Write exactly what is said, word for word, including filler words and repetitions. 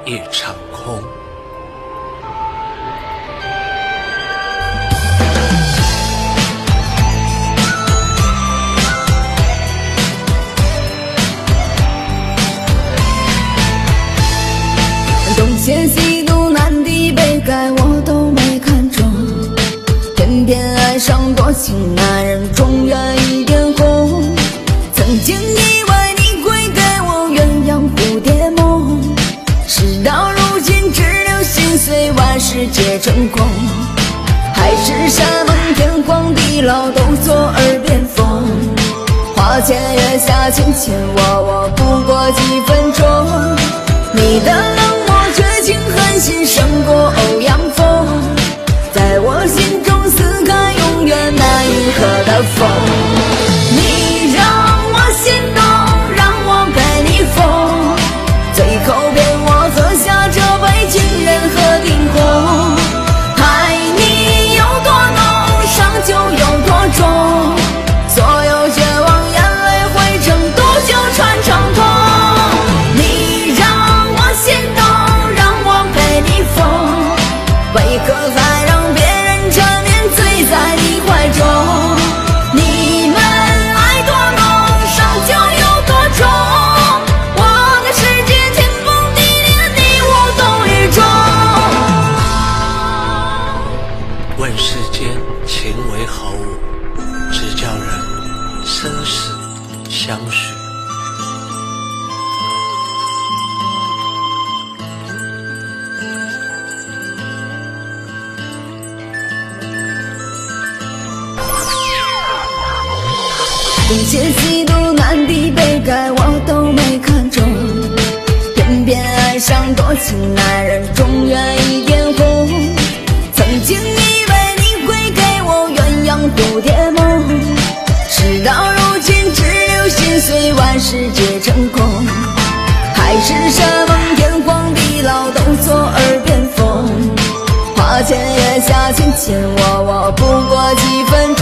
一场空。 东邪西毒南帝北丐我都没看中，偏偏爱上多情男人中原一点红。曾经以为你会给我鸳鸯蝴蝶梦，事到如今只留心碎，万事皆成空。海誓山盟天荒地老都作耳边风，花前月下卿卿我我不过几分钟。你的冷漠绝情狠心胜过欧阳锋，在我心中撕开永远难愈合的缝。你让我心动，让我陪你疯，最后骗我喝下这杯情人和订红。爱你有多浓，伤就有多重，所有绝望眼泪汇成多久穿肠痛。你让我心动，让我陪你疯，为何还让别人缠绵醉在你怀中？你们爱多浓，伤就有多重，我的世界天崩地裂，你无动于衷。 问世间情为何物，只叫人生死相许。 东邪西毒南帝北丐我都没看中，偏偏爱上多情男人中原一点红。曾经以为你会给我鸳鸯蝴蝶梦，事到如今只留心碎，万事皆成空。海誓山盟天荒地老都作耳边风，花前月下卿卿我我不过几分